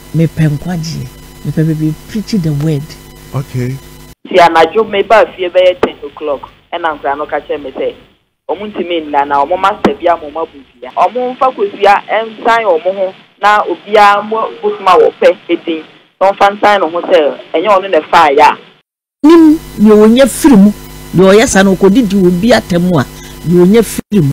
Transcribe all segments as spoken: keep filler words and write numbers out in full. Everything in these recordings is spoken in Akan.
me penkwaji me pe be preach the word. Okay. See anajo me ba fie be ten o'clock and am kra no ka che me say omuntimi nda na omo master bia mo mabufia omo mfa kosua ensan omo ho na obia mo busuma wo pe edin don fansan no ho say enye ono ne fa ya nim ye onye firimu de oyesa no kodidi obi atemu a ye onye firimu.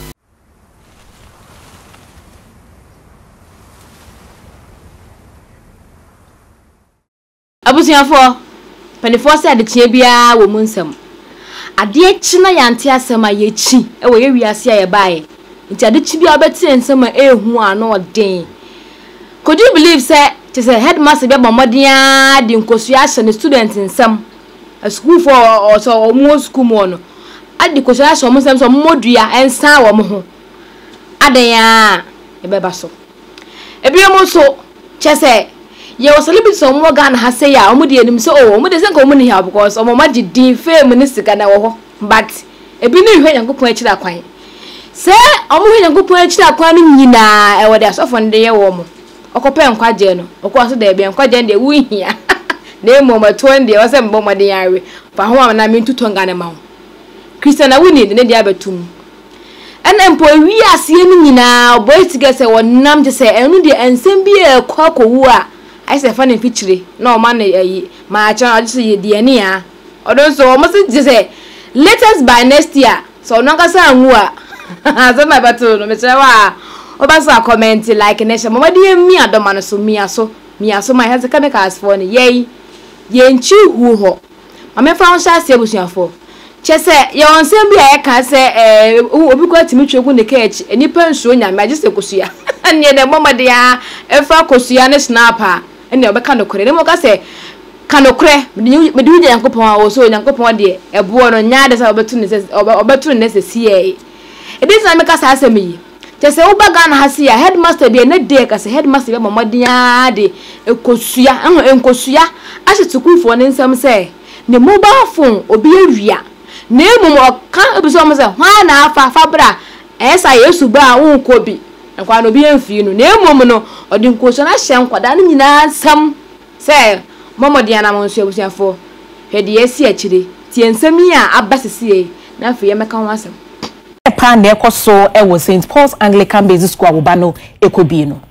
Abusiafo penifo se ade tie bia wo munsam ade china yante asema ye chi e wo ye wiase aye bae nti ade chi bia obeti ensema ehu ano den. Could you believe say to say headmaster be bomodin de nkosua hye ne student nsam a school for or so mo school mo no ade kosua hye mo nsam so modua ensan wo mo ho ade ya e beba so ebi mo so che say ye was celebrity so mo Ghana ha say ya omo de enim so oh omo de say ko mo ni ha because omo ma di din fame ni sika na wo ho but ebi ni hwe yankopon akira kwan say omo hwe yankopon akira kwan ni nyina e wo de asofo nde ye wo mo okope nkwaje no okwaso de bi nkwaje nde wu hia na emo mato nde wo say mbo mode yawe fa ho na mi ntuto ngane ma ho Christian awuni de ne dia betum ena mpo wi asie ni nyina Oboy Siki say wonam je say enu de ensem bi e kwa kowu a I say funny picture no man eh ma cha just de ni a odon so mo se say latest by next year so no kasa anwu a so my battle no me say wa obasa comment like nation mo de mi adoma no so mi aso mi aso my has chemicals for ni ye ye nchi hu ho ma me fa on sha se busuafo che say ye on sem bi e ka say eh obi ko atimi twegu ne cage enipa nsuo nya ma just ekosua anye de momade ya e fa kosua ne snapper ene obeka no kore mo ka se kanokre me di uje yankopon a wo so yankopon de ebo no nya de sa obetu ne se obetu ne se sie e dis na me ka sa asem yi te se uba Ghana ha se ya headmaster de ne de ka se headmaster be momode ya de ekosua ehun enkosua ahye tukufo ne nsam se ne mobile phone obi awia ne mum ka ebiso mo se hwa na afa fabra esa yesu ba won ko bi nkwa no bi amfi no ne mum no odi nkoso na hye nkwada no nyina sam se momode ya na monso abusiafo hwede yesi akire tie nsam yi a abasesie na afi ye meka ho asem pa na ekoso e wo Saint Paul's Anglican Basic School abobano ekobi no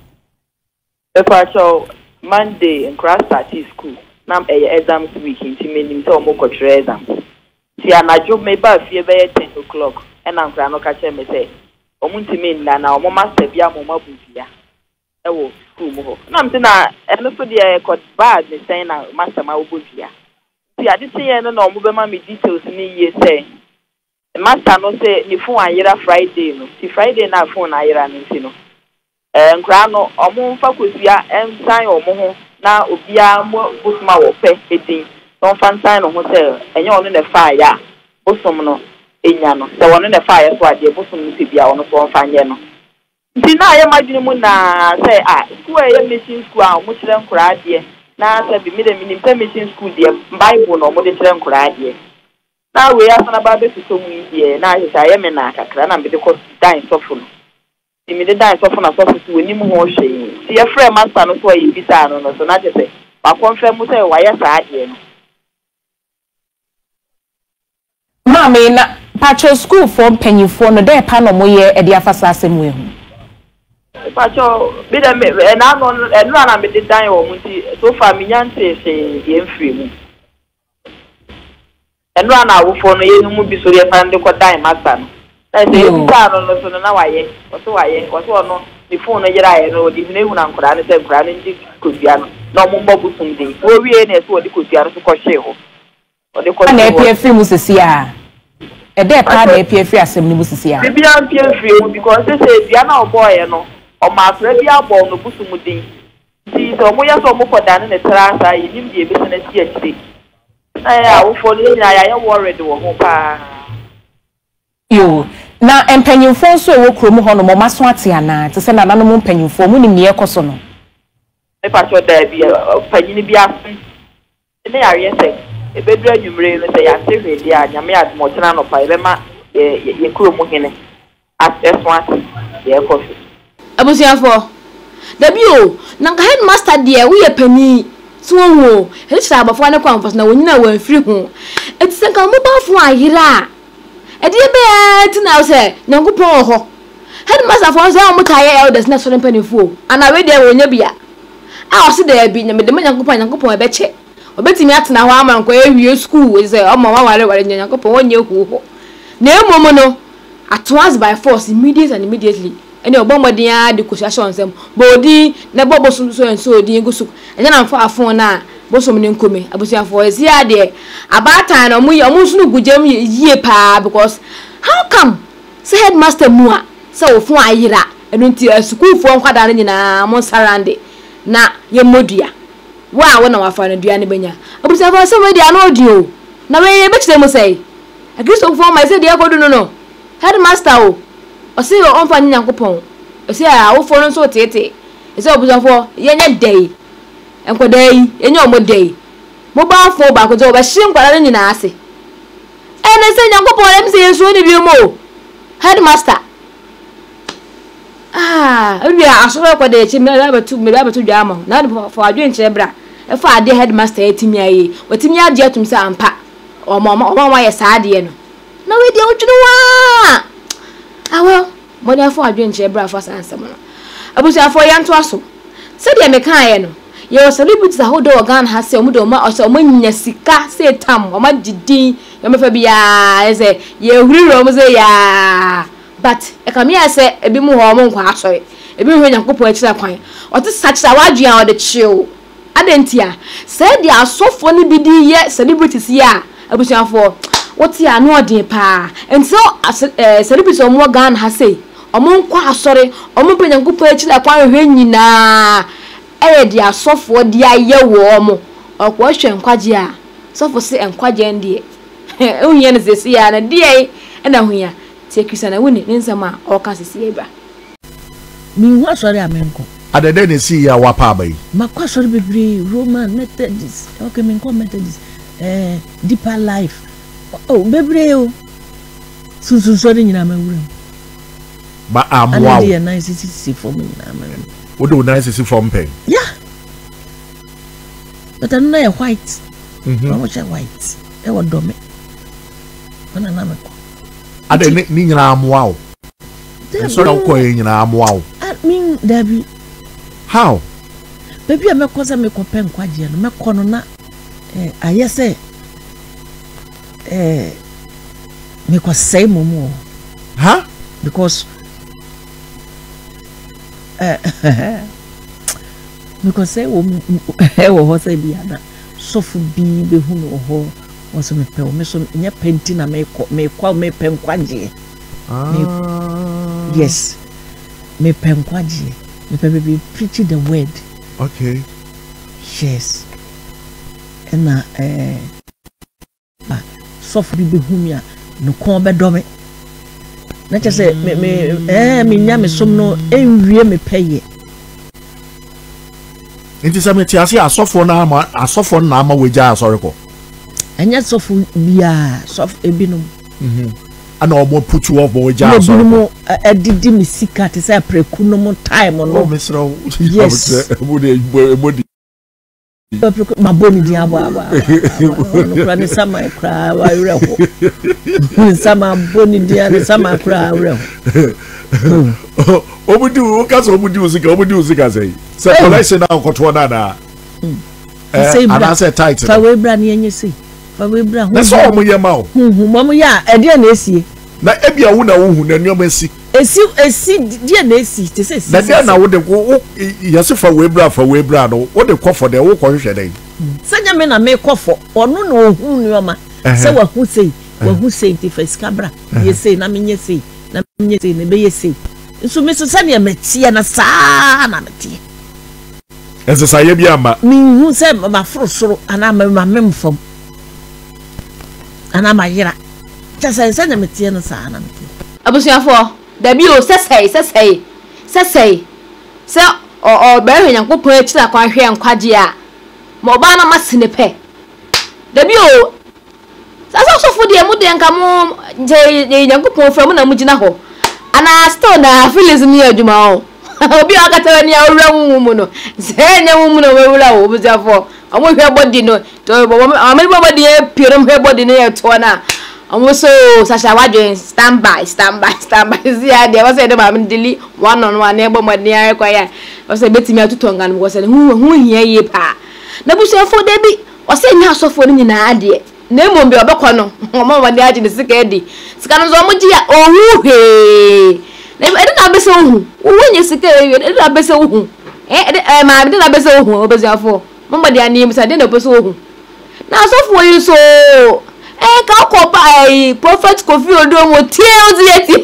e pa so Monday in class start school nam e exams week nti menim se o mo kotire exam ti anajo me ba fie be ten o'clock e na nkra no ka che me se o muntimi nda na o mo master bia mo mabufia e wo school mo ho na mte na e no so de e kod bad me say na master ma obufia ti ade ti ye no na o mo be ma me details ni ye say master no say ni phone ayira Friday no ti Friday na phone ayira no nti no eh nkra no o mo mfa kosua ensan o mo ho na obia mo busuma wo pe edin don fansan no ho say enye ono ne fa ya busum no enya no se wono ne fa ya so ade busum ti bia ono so fanye no nti na ya madwene mu na say ah school ya mission school a mo kire nkura ade na say bi mi de minim pe mission school de Bible no mo de kire nkura ade na we ya sana ba be so mu ide na ya ya me na kakra na be de ko dan sofo no ti mi de dan sofo na sofo so woni mu ho hwe ti ya frɛ master no so yi bisa no no so na je say ba confirm mu say wa ya sa ade no Mama na patro school for penyifo no dey pa no moye e dey afasa asem we hu patro bi de me na no enu na me de dan wo mu ti so fa mi nyante hwe ye mfiri mu enu na wo fo no ye nu mu bi so ye fa de ko dan master no na se ye ta no no so na waye wo so waye wo so no ni phone no yira ye no di ne hu na nkura ne se nkura ne ndi kosua no na mo mbo busum de wo wie na so wo di kosua no so ko hwe ho wo de ko na e P F mu sisi a e dey pa na E P F asem ni mu sisi a bi an P F mu because say say bia na Oboy no o ma fra bia bo no busum de ti so mo ya so mo ko dan ne tra sa yi nim de bi se na ti akire eh wo fo ni na ya ya worried wo ho pa yo na empanyimfo so wo krom ho no mo maso ate ana te se na nanu mo empanyimfo mu nim ne ekoso no e pa cho da bi panyini bi asen ne ya ye se e bedru anwumre no se ya te hwedi a nyame admo tena no pa e be ma ye krom hene as eso ate ye ekoso abusiafo Dabio, Nanka headmaster dear, we a penny. Swung, his sabbath for a conference, no one know when free home. It's a come about for a year. A dear bear, now say, no go poor. Headmaster for some tire elders, not so penny fool, and I read there when you be. I'll see there be the man go point and go point a betche. Or betting me at now, I'm going to school is a mamma, whatever, and you go on you who. No, Momono, at once by force, immediate and immediately. And your bomber dear, the cushion them, body, the bubble so and so, the English, and then I'm far for now. Bosom didn't come. I was here for a year there. About time, and we almost no good jam ye pa because how come? Say headmaster Mua, so for a year, and until a school for what I in a Monsarande. Na ye modia. Wow, when I find a Diana Benya. I was ever somebody I know you. Now, I bet them say. I guess so for my said, dear, no, no. Headmaster. I see your own finding Uncle Pong. I say, I will follow so tete. It's all for yenny day. And for day, and your more day. Mobile for back was over shame, but I didn't ask it. And I said, Uncle Pong, M C is one of you more. Headmaster. Ah, we are so for the chimney to me to Jama, not for a drink chebra. If I did headmaster at me, what me I jet to some pa or mamma or my sadian. No, we don't know. Ah, well, more than for a drink chebra for some. I was for young to us. Said the American. Your celebrities the whole dog gun has some doma or some when sika say tam or my didi, your mafia is a ye real ya. But I come here say a bit more hormone sorry. A bit when you go for extra coin. Or to such a wadi out the chill. I didn't hear. Said they are so funny be the yet celebrities here. I was here for what's your no dear pa. And so a celebrity or more gun has say. Among qua sorry, or more pen and go for extra coin when you na. Eh, they are soft for dear ye warm or question quadia. So for say and quadia dear. Oh, yes, this year and a day and a here. Take you and a winning in some or Cassibra. Me, what sorry, Amenco. At the den see ya wapabe. Macquasher be Roman Methodist, okay, Methodist, eh, deeper life. Oh, Bebreo. Susan, sorry, in a room. But I'm wow. A nice city for me. What do nice is from pay? Yeah. But I'm not a white. Mm-hmm. I'm not a white. I want to do it. I'm not I didn't mean I'm wow. So I'm going I'm wow. I mean, Debbie. How? Baby, I'm a cause I'm a copen quadia, no corona. Eh, I say, eh, make us say more. Huh? Because, eh, because say, oh, what say be other. So for be be who know ho was me pe me so nya penti na me me kwa me pen kwaje. Ah. Yes. Me pen kwaje. Me pe be preach the word. Okay. Yes. And na eh ba so for be who me no kon be do me. Na che say me me eh me nya me som no enwie me peye. It is a metiasi asofo na ama asofo na ama weja asoreko. Enya sofo bia sof ebinum. Mhm. Ana obo put you off weja asoreko. Ebinum edidi mi sika te say preku no mo time no. Oh misro. Yes. Ebodi ebodi. Ma boni di abo abo. No kra ni sama kra wa reho. Sama boni di ani sama kra reho. Obudi o ka so obudi usika obudi usika say. Say collection now koto na na. Eh ana say tight. Fa we bra na yenye say. Fa we bra hu. Na so omo ye ma o. Hu hu mo ya e dia na esie. Na ebia wo na wo hu na nyoma esi. Esi esi dia na esi te say esi. Na dia na wo de wo yesi fa we bra fa we bra no wo de kofo de wo kwohwe den. Sanya me na me kofo ono na ohu nyoma. Say wa hu say wa hu say te fa skabra. Ye say na me nye say na me nye say na be ye say. Nso me so sanya metie na saa na metie. Ese saye bia ma. Mi hu se ma frosoro ana ma ma memfom. Ana ma yira. Chasa sanya metie na saa na metie. Abusuafo, da bi o sesei sesei. Sesei. Se o o be hwe Nyankopon akira kwa hwe nkwaje a. Ma oba na masine pe. Da bi o sasa sofo de mu de nka mu je Nyankopon fra mu na mu gina ho. Ana still na feelings ni adwuma o. obi akata ni awura mumu no se nya mumu no wewura wo buziafo omo hwe body no to amani body e pirom hwe body no ye to na omo so sasha wadwen stand by stand by stand by si ade was say dem am dili one on one e bo madi an require was say betimi atutonga no was say hu hu hia ye pa na buziafo de bi was say nya asofo no nyina ade na emo bi obekọ no omo madi age ne sika edi sika no zo omo ji ya ohu he na ede na bese ohu wonye sika e ede na bese ohu eh ede ma ede na bese ohu obeziafo mama dia ni misa de na bese ohu na asofo yi so eh ka ko pa eh prophet Kofi Odomo tie odieti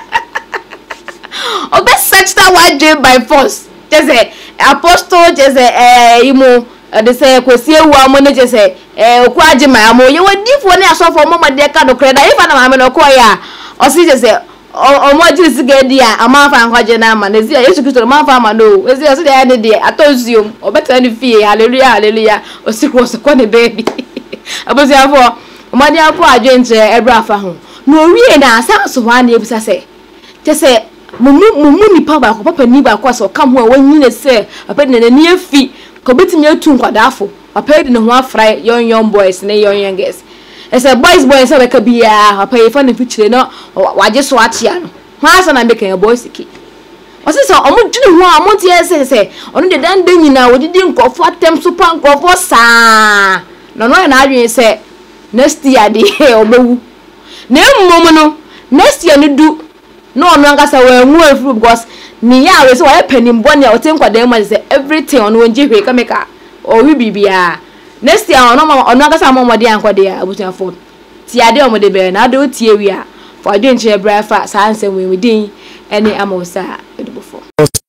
obe search that one day by force just say apostle just say eh imo de say Kwesi ewu amo ne just say eh oku agima amo ye wadifo ne asofo mama dia ka do kreda ifa na mama no ko ya o si just say o mo jiri siga dia amafa nkwaje na ama nezi Yesu Kristo amafa ama no ezi o si dia ne dia atozium obeta ni fie hallelujah hallelujah o si ko so ko ne baby abozi afo o ma dia ko adwenche ebra afa ho no wie na asanso wa na ebisa se te se mumu mumu ni pa ba ko papa ni ba ko so kam ho wanyi ne se papa ne ne ni afi ko betimi atu nkwadafo papa di ne ho afra yon yon boys ne yon yon girls ese boys boys e beka bia papa ye fa ne fichire no waje so atia no ho asa na beka Oboy Siki o se so omo dwene ho amo tie se se ono de dan dan nyina wodidi nkofo atem so pa nkofo saa no no na adwen se next year de obewu na mmom no next year no du no ono angasa wa hu afru because ni ya we so wa panimbo ne o te nkwadan ma se everything ono wonje hwe kameka o wi bibia next year ono ma ono agasa amomode ankode abutuafo ti ade omode be na ade otie wi a for adwenche ebra fa sa ansem we din ene amosa edubofo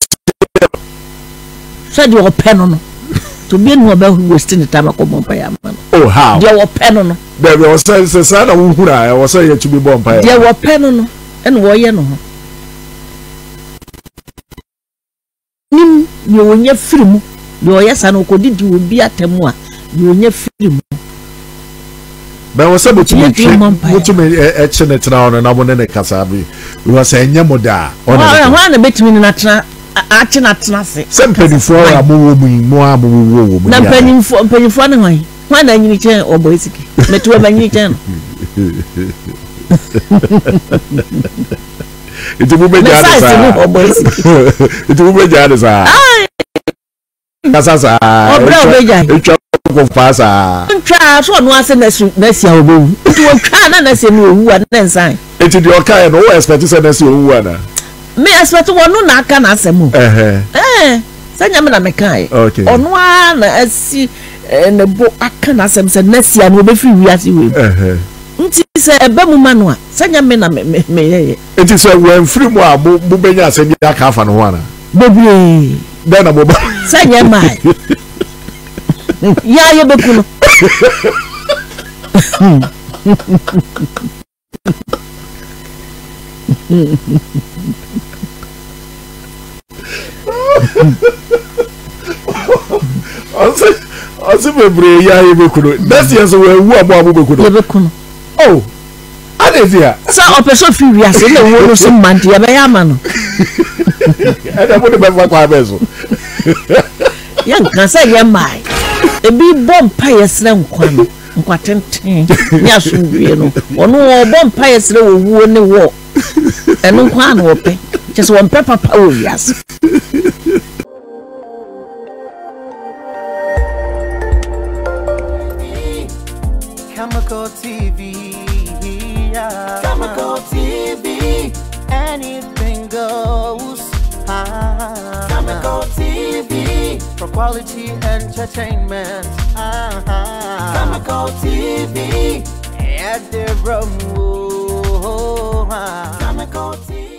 so de o pen no to be no ba hu wasting time ko bompa ya man oh how de o pen no there was say say na wo hura e was say to be bompa ya de o pen no ene wo ye no nim ye wonya firimu de o ye sa no ko didi obi atemu a de onya firimu ba wo say botumi botumi e chene tena ono na mo ne kasa bi wo say enya moda ono ho na betimi na tena a chena tena se sempedifo a mo wo mu mo a mo wo wo mu na penifo penifo na hwan hwan na nyini chen Oboy Siki metuwa ba nyini chen itu bu be jade sa Oboy Siki itu bu be jade sa kasa sa obra be jade ko pasa ntwa so no ase na su na sia obowu itu wo twa na na se no owu a na nsan itu di okai no expect say na se owu ana me expect wonu na aka na asemu eh eh sanya me na me kai onu a na asi na bo aka na asem se na sia no be fi wiase we eh nti se ebe mu ma no a sanya me na me me ye nti se wen free mu a bu benya asem ya ka afa no ho ana bebre da na bo sanya mai ya ye bekuno Ase ase bebre ya ye bekuno that's yes we wu abo abo bekuno ye bekuno oh adesia sa opeso fi wiase na wo no so mante ya be ya ma no ada mo de be fa kwa bezo ya nkan sa ye mai ebi bompa yesre nkwa no nkwa tenten ni asundue no ono wo bompa yesre wo wuo ne wo eno nkwa na wo pe just one pepper pa wo wiase Khemical T V, yeah. Khemical T V, anything goes. Ah, Khemical T V, for quality entertainment. Ah, Khemical T V, at the room. Khemical T V.